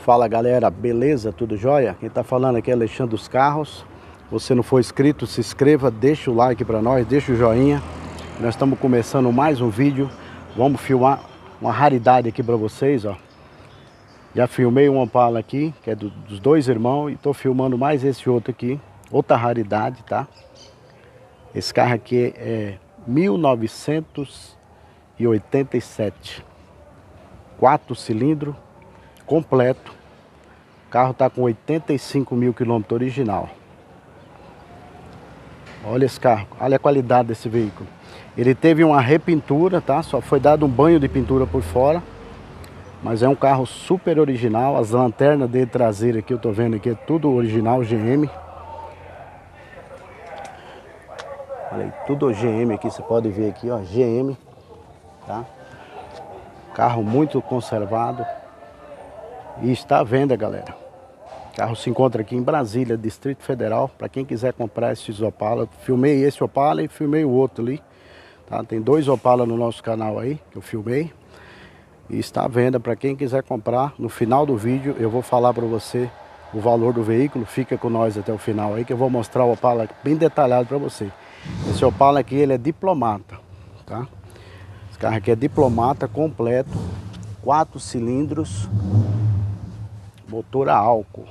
Fala galera, beleza? Tudo jóia? Quem tá falando aqui é Alexandre dos Carros. Você não for inscrito, se inscreva, deixa o like para nós, deixa o joinha. Nós estamos começando mais um vídeo. Vamos filmar uma raridade aqui para vocês, ó. Já filmei um Opala aqui, que é dos dois irmãos, e tô filmando mais esse outro aqui, outra raridade, tá? Esse carro aqui é 1987, 4 cilindros, completo. O carro tá com 85 mil quilômetros original. Olha esse carro, olha a qualidade desse veículo. Ele teve uma repintura, tá? Só foi dado um banho de pintura por fora. Mas é um carro super original. As lanternas dele traseira aqui, eu tô vendo aqui, é tudo original GM. Olha aí, tudo GM aqui, você pode ver aqui, ó, GM, tá? Carro muito conservado. E está à venda, galera. O carro se encontra aqui em Brasília, Distrito Federal. Para quem quiser comprar esses Opala, filmei esse Opala e filmei o outro ali, tá? Tem dois Opala no nosso canal aí, que eu filmei. E está à venda para quem quiser comprar. No final do vídeo eu vou falar para você o valor do veículo. Fica com nós até o final aí que eu vou mostrar o Opala bem detalhado para você. Esse Opala aqui, ele é diplomata, tá? Esse carro aqui é diplomata completo, 4 cilindros, motor a álcool.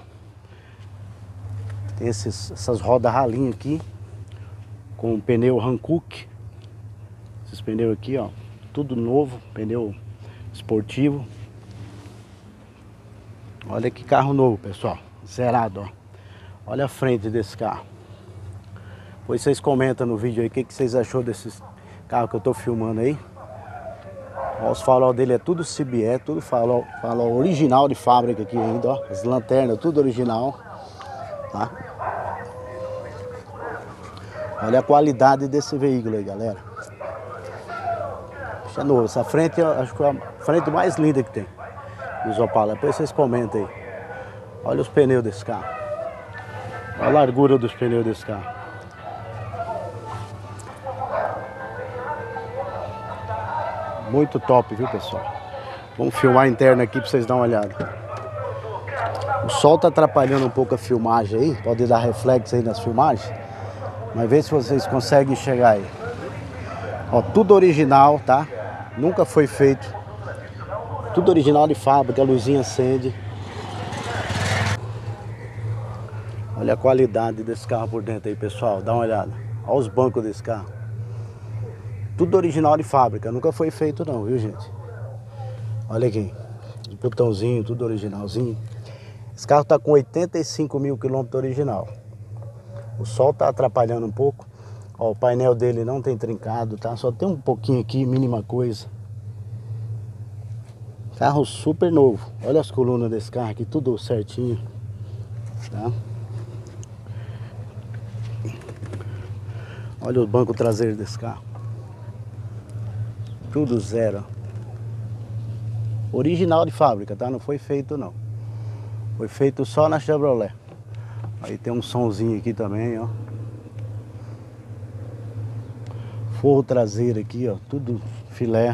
Tem essas rodas ralinhas aqui, com pneu Hankook. Esses pneus aqui, ó, tudo novo, pneu esportivo. Olha que carro novo, pessoal, zerado, ó. Olha a frente desse carro. Depois vocês comentam no vídeo aí o que vocês achou desses carros que eu tô filmando aí. Ó, os farol dele é tudo CBE, tudo farol original de fábrica aqui ainda, ó. As lanternas, tudo original, tá? Olha a qualidade desse veículo aí, galera. Isso é novo, essa frente, acho que é a frente mais linda que tem dos Opala. Depois vocês comentam aí. Olha os pneus desse carro. Olha a largura dos pneus desse carro. Muito top, viu, pessoal? Vamos filmar a interna aqui pra vocês darem uma olhada. O sol tá atrapalhando um pouco a filmagem aí. Pode dar reflexo aí nas filmagens. Mas vê se vocês conseguem enxergar aí. Ó, tudo original, tá? Nunca foi feito. Tudo original de fábrica, a luzinha acende. Olha a qualidade desse carro por dentro aí, pessoal. Dá uma olhada. Olha os bancos desse carro. Tudo original de fábrica, nunca foi feito não, viu, gente? Olha aqui, o botãozinho, tudo originalzinho. Esse carro tá com 85 mil quilômetros original. O sol tá atrapalhando um pouco. Ó, o painel dele não tem trincado, tá? Só tem um pouquinho aqui, mínima coisa. Carro super novo. Olha as colunas desse carro aqui, tudo certinho, tá? Olha o banco traseiro desse carro. Tudo zero. Original de fábrica, tá? Não foi feito não. Foi feito só na Chevrolet. Aí tem um somzinho aqui também, ó. Forro traseiro aqui, ó. Tudo filé.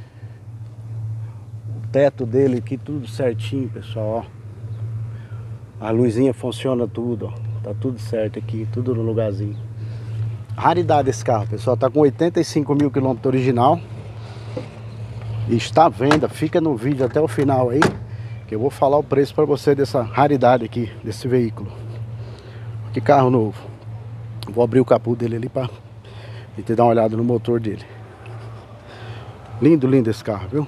O teto dele aqui, tudo certinho, pessoal, ó. A luzinha funciona tudo, ó. Tá tudo certo aqui, tudo no lugarzinho. Raridade esse carro, pessoal. Tá com 85 mil quilômetros original. E está à venda, fica no vídeo até o final aí, que eu vou falar o preço para você dessa raridade aqui, desse veículo. Que carro novo. Vou abrir o capô dele ali para te dar uma olhada no motor dele. Lindo, lindo esse carro, viu?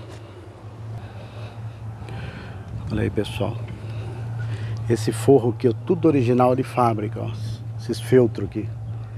Olha aí, pessoal. Esse forro aqui é tudo original de fábrica, ó. Esses feltros aqui.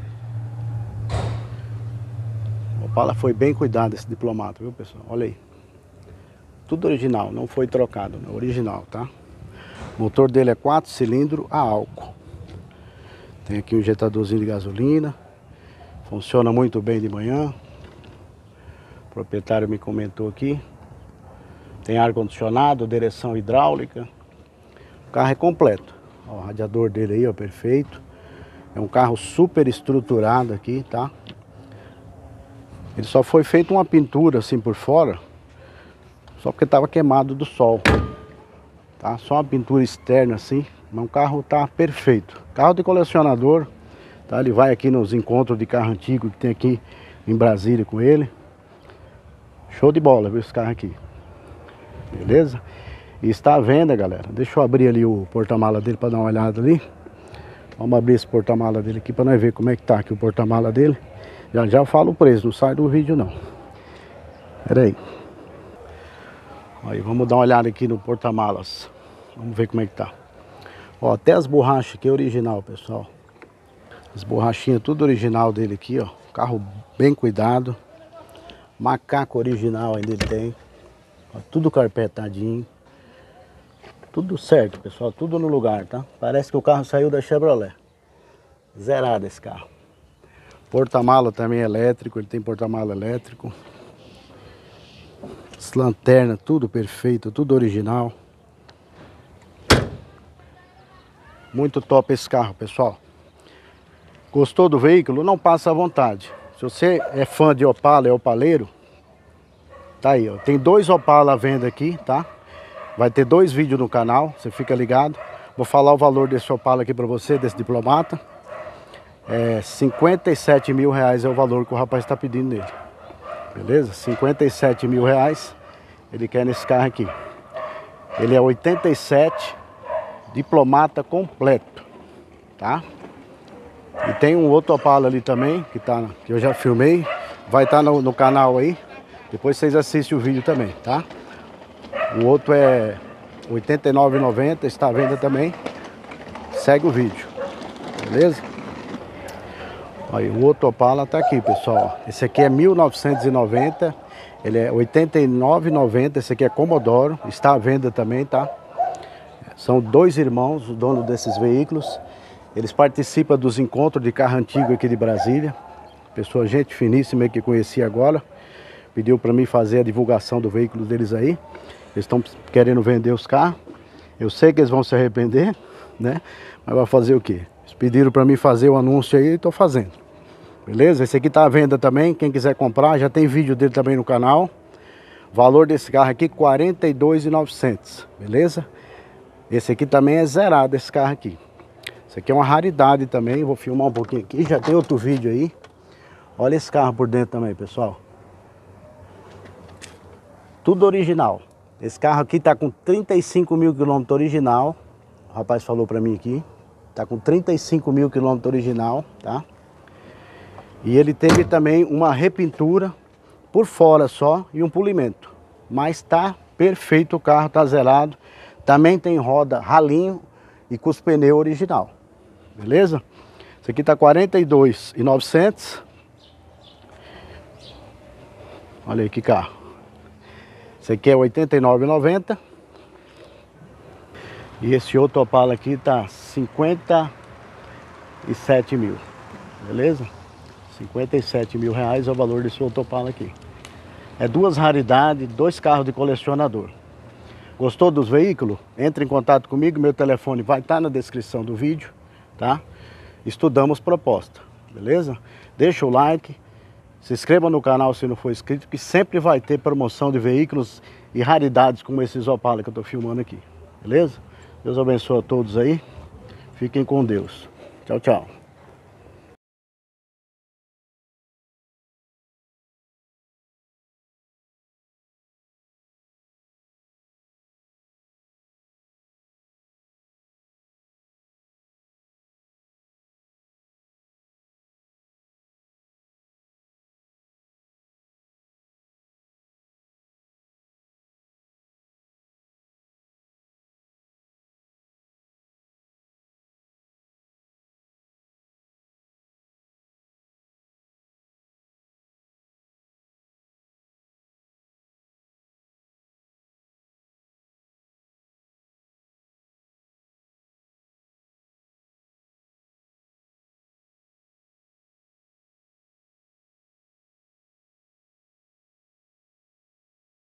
O Opala foi bem cuidado esse diplomata, viu, pessoal? Olha aí. Tudo original, não foi trocado, né? Original, tá? O motor dele é 4 cilindros a álcool. Tem aqui um injetadorzinho de gasolina. Funciona muito bem de manhã. O proprietário me comentou aqui. Tem ar-condicionado, direção hidráulica. O carro é completo. Ó, o radiador dele aí, ó, perfeito. É um carro super estruturado aqui, tá? Ele só foi feito uma pintura assim por fora, só porque estava queimado do sol. tá? Só uma pintura externa assim, mas o carro tá perfeito. Carro de colecionador, tá? Ele vai aqui nos encontros de carro antigo que tem aqui em Brasília com ele. Show de bola, viu, esse carro aqui. Beleza? E está à venda, galera. Deixa eu abrir ali o porta-mala dele para dar uma olhada ali. Vamos abrir esse porta-mala dele aqui para nós ver como é que tá aqui o porta-mala dele. Já já eu falo o preço, não sai do vídeo não. Pera aí. Aí, vamos dar uma olhada aqui no porta-malas. Vamos ver como é que tá. Ó, até as borrachas aqui é original, pessoal. As borrachinhas tudo original dele aqui, ó. Carro bem cuidado. Macaco original ainda ele tem. Ó, tudo carpetadinho. Tudo certo, pessoal. Tudo no lugar, tá? Parece que o carro saiu da Chevrolet. Zerado esse carro. Porta-mala também é elétrico. Ele tem porta-mala elétrico. As lanternas, tudo perfeito. Tudo original. Muito top esse carro, pessoal. Gostou do veículo? Não passa à vontade. Se você é fã de Opala, é opaleiro, tá aí, ó. Tem 2 Opala à venda aqui, tá? Vai ter 2 vídeos no canal, você fica ligado. Vou falar o valor desse Opala aqui pra você, desse Diplomata. 57 mil reais é o valor que o rapaz está pedindo nele. Beleza? 57 mil reais ele quer nesse carro aqui. Ele é 87, Diplomata completo, tá? E tem um outro Opala ali também, que eu já filmei. Vai estar no canal aí. Depois vocês assistem o vídeo também, tá? O outro é R$ 89,90, está à venda também. Segue o vídeo, beleza? Aí, o outro Opala tá aqui, pessoal. Esse aqui é 1990, ele é R$ 89,90. Esse aqui é Commodoro, está à venda também, tá? São 2 irmãos, o dono desses veículos. Eles participam dos encontros de carro antigo aqui de Brasília. Pessoa, gente finíssima que conheci agora. Pediu para mim fazer a divulgação do veículo deles aí. Eles estão querendo vender os carros. Eu sei que eles vão se arrepender, né? Mas vai fazer o quê? Eles pediram para mim fazer o anúncio aí e estou fazendo. Beleza? Esse aqui está à venda também. Quem quiser comprar, já tem vídeo dele também no canal. Valor desse carro aqui, R$ 42.900. Beleza? Esse aqui também é zerado, esse carro aqui. Esse aqui é uma raridade também, vou filmar um pouquinho aqui, já tem outro vídeo aí. Olha esse carro por dentro também, pessoal. Tudo original. Esse carro aqui tá com 35 mil quilômetros original. O rapaz falou pra mim aqui. Tá com 35 mil quilômetros original, tá? E ele teve também uma repintura por fora só e um polimento. Mas tá perfeito o carro, tá zerado. Também tem roda ralinho e com os pneus original. Beleza? Esse aqui tá R$ 42.900. Olha aí que carro. Esse aqui é R$ 89,90. E esse outro Opala aqui tá 57 mil. Beleza? 57 mil reais é o valor desse outro Opala aqui. É 2 raridades, 2 carros de colecionador. Gostou dos veículos? Entre em contato comigo, meu telefone vai estar na descrição do vídeo, tá? Estudamos proposta, beleza? Deixa o like, se inscreva no canal se não for inscrito, que sempre vai ter promoção de veículos e raridades como esses Opala que eu tô filmando aqui, beleza? Deus abençoe a todos aí, fiquem com Deus. Tchau, tchau.